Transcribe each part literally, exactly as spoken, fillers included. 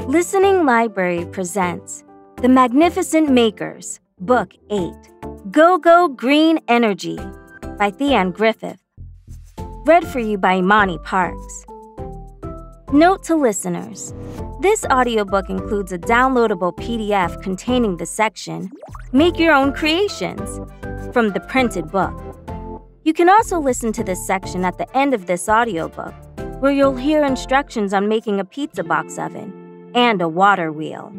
Listening Library presents The Magnificent Makers, Book eight, Go Go Green Energy by Theanne Griffith. Read for you by Imani Parks. Note to listeners, this audiobook includes a downloadable P D F containing the section Make Your Own Creations from the printed book. You can also listen to this section at the end of this audiobook, where you'll hear instructions on making a pizza box oven and a water wheel.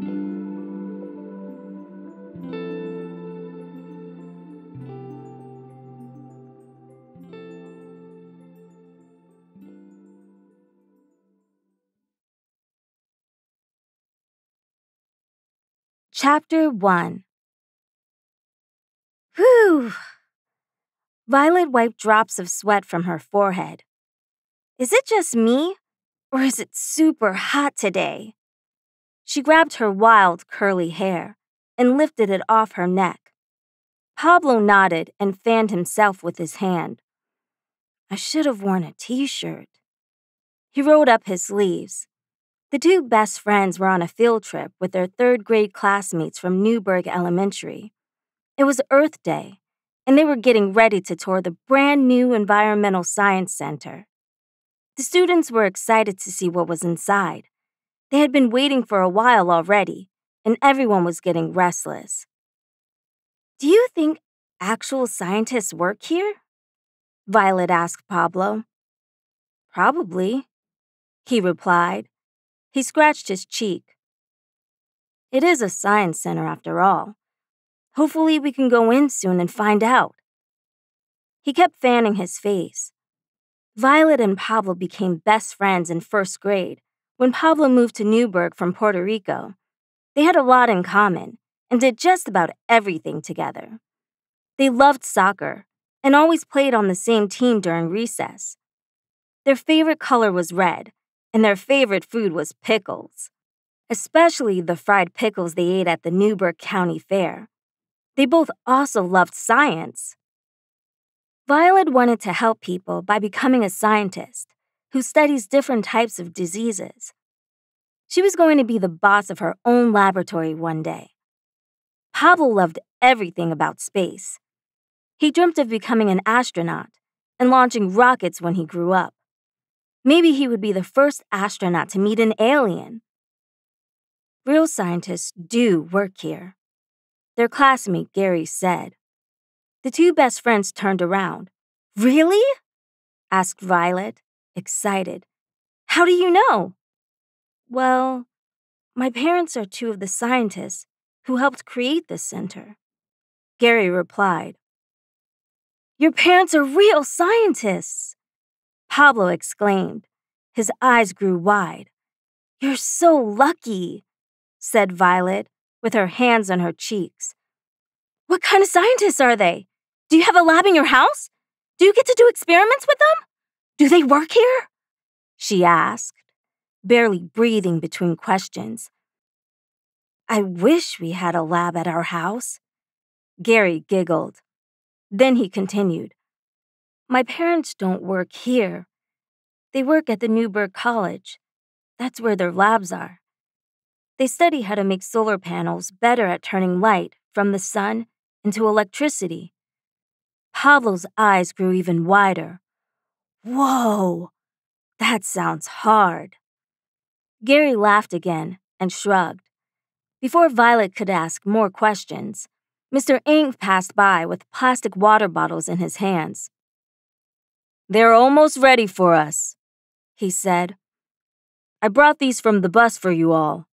Chapter one. Whew! Violet wiped drops of sweat from her forehead. Is it just me, or is it super hot today? She grabbed her wild, curly hair and lifted it off her neck. Pablo nodded and fanned himself with his hand. I should have worn a t-shirt. He rolled up his sleeves. The two best friends were on a field trip with their third-grade classmates from Newburgh Elementary. It was Earth Day, and they were getting ready to tour the brand-new Environmental Science Center. The students were excited to see what was inside. They had been waiting for a while already, and everyone was getting restless. Do you think actual scientists work here? Violet asked Pablo. Probably, he replied. He scratched his cheek. It is a science center after all. Hopefully we can go in soon and find out. He kept fanning his face. Violet and Pablo became best friends in first grade when Pablo moved to Newburgh from Puerto Rico. They had a lot in common and did just about everything together. They loved soccer and always played on the same team during recess. Their favorite color was red, and their favorite food was pickles, especially the fried pickles they ate at the Newburgh County Fair. They both also loved science. Violet wanted to help people by becoming a scientist who studies different types of diseases. She was going to be the boss of her own laboratory one day. Pablo loved everything about space. He dreamt of becoming an astronaut and launching rockets when he grew up. Maybe he would be the first astronaut to meet an alien. Real scientists do work here, their classmate Garry said. The two best friends turned around. Really? Asked Violet, excited. How do you know? Well, my parents are two of the scientists who helped create this center, Garry replied. Your parents are real scientists, Pablo exclaimed. His eyes grew wide. You're so lucky, said Violet, with her hands on her cheeks. What kind of scientists are they? Do you have a lab in your house? Do you get to do experiments with them? Do they work here? She asked, barely breathing between questions. I wish we had a lab at our house, Garry giggled. Then he continued. My parents don't work here. They work at the Newburgh College. That's where their labs are. They study how to make solar panels better at turning light from the sun into electricity. Pablo's eyes grew even wider. Whoa, that sounds hard. Garry laughed again and shrugged. Before Violet could ask more questions, Mister Ink passed by with plastic water bottles in his hands. They're almost ready for us, he said. I brought these from the bus for you all.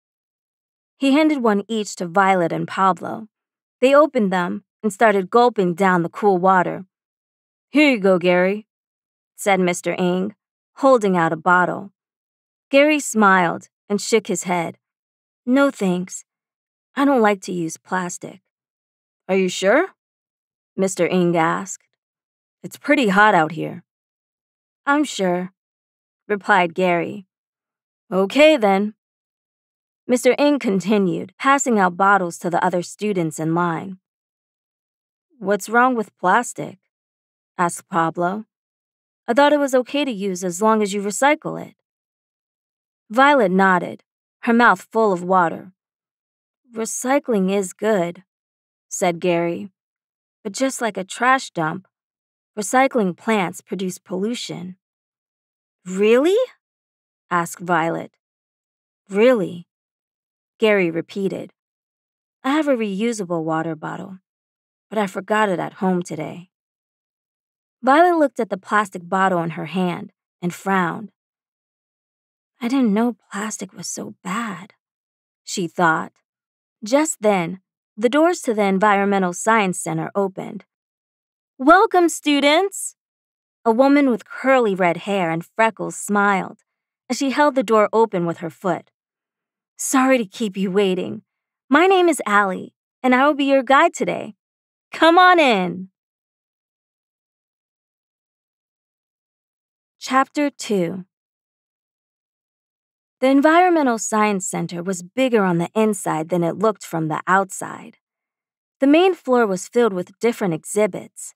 He handed one each to Violet and Pablo. They opened them and started gulping down the cool water. Here you go, Garry, said Mister Ing, holding out a bottle. Garry smiled and shook his head. No thanks. I don't like to use plastic. Are you sure? Mister Ing asked. It's pretty hot out here. I'm sure, replied Garry. Okay, then. Mister Ing continued, passing out bottles to the other students in line. What's wrong with plastic? Asked Pablo. I thought it was okay to use as long as you recycle it. Violet nodded. her mouth full of water. "Recycling is good," said Garry. "But just like a trash dump, recycling plants produce pollution." "Really?" asked Violet. "Really," Garry repeated. "I have a reusable water bottle, but I forgot it at home today." Violet looked at the plastic bottle in her hand and frowned. "I didn't know plastic was so bad," she thought. Just then, the doors to the Environmental Science Center opened. "Welcome, students!" A woman with curly red hair and freckles smiled as she held the door open with her foot. "Sorry to keep you waiting. My name is Allie, and I will be your guide today. Come on in." Chapter two. The Environmental Science Center was bigger on the inside than it looked from the outside. The main floor was filled with different exhibits.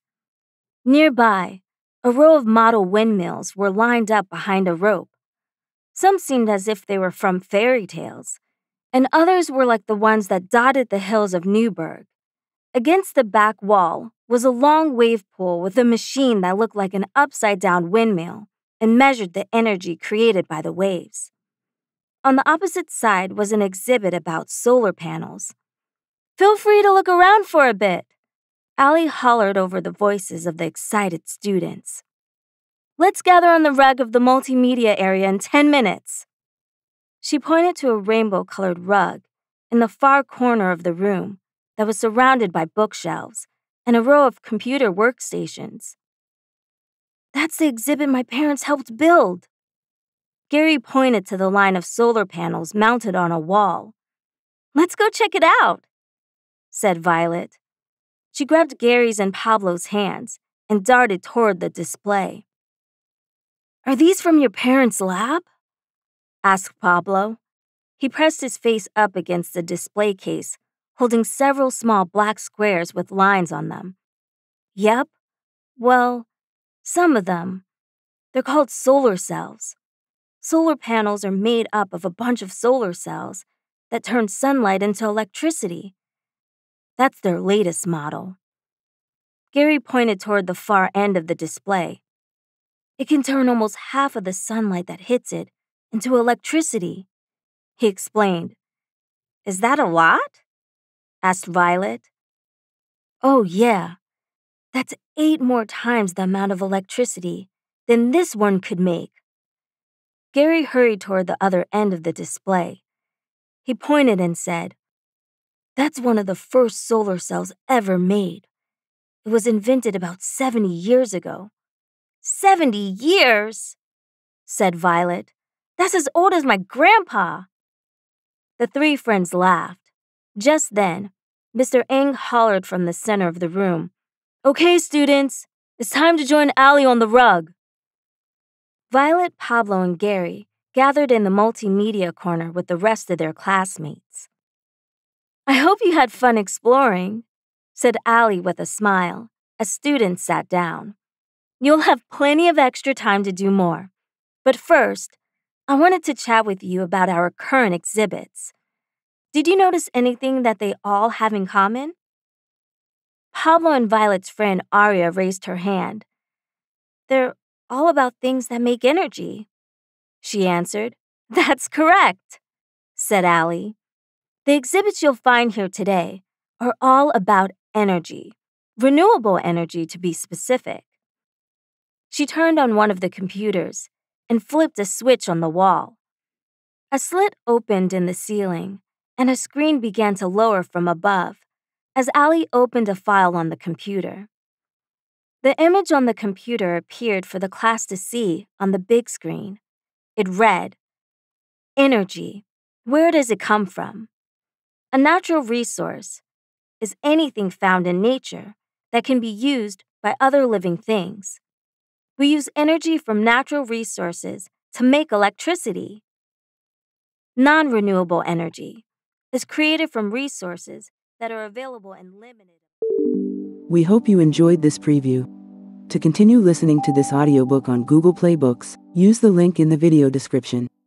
Nearby, a row of model windmills were lined up behind a rope. Some seemed as if they were from fairy tales, and others were like the ones that dotted the hills of Newburgh. Against the back wall was a long wave pool with a machine that looked like an upside-down windmill and measured the energy created by the waves. On the opposite side was an exhibit about solar panels. "Feel free to look around for a bit," Allie hollered over the voices of the excited students. "Let's gather on the rug of the multimedia area in ten minutes." She pointed to a rainbow-colored rug in the far corner of the room that was surrounded by bookshelves and a row of computer workstations. "That's the exhibit my parents helped build." Garry pointed to the line of solar panels mounted on a wall. "Let's go check it out," said Violet. She grabbed Garry's and Pablo's hands and darted toward the display. "Are these from your parents' lab?" asked Pablo. He pressed his face up against the display case, holding several small black squares with lines on them. "Yep. Well, some of them. They're called solar cells. Solar panels are made up of a bunch of solar cells that turn sunlight into electricity. That's their latest model." Garry pointed toward the far end of the display. "It can turn almost half of the sunlight that hits it into electricity," he explained. "Is that a lot?" asked Violet. "Oh, yeah. That's eight more times the amount of electricity than this one could make." Garry hurried toward the other end of the display. He pointed and said, "That's one of the first solar cells ever made. It was invented about seventy years ago." "Seventy years?" said Violet. "That's as old as my grandpa." The three friends laughed. Just then, Mister Ng hollered from the center of the room, "Okay, students, it's time to join Allie on the rug." Violet, Pablo, and Garry gathered in the multimedia corner with the rest of their classmates. "I hope you had fun exploring," said Allie with a smile as students sat down. "You'll have plenty of extra time to do more. But first, I wanted to chat with you about our current exhibits. Did you notice anything that they all have in common?" Pablo and Violet's friend Aria raised her hand. "They're all about things that make energy," she answered. "That's correct," said Allie. "The exhibits you'll find here today are all about energy, renewable energy to be specific." She turned on one of the computers and flipped a switch on the wall. A slit opened in the ceiling, and a screen began to lower from above as Allie opened a file on the computer. The image on the computer appeared for the class to see on the big screen. It read, "Energy. Where does it come from? A natural resource is anything found in nature that can be used by other living things. We use energy from natural resources to make electricity. Non-renewable energy is created from resources that are available in limited." We hope you enjoyed this preview. To continue listening to this audiobook on Google Play Books, use the link in the video description.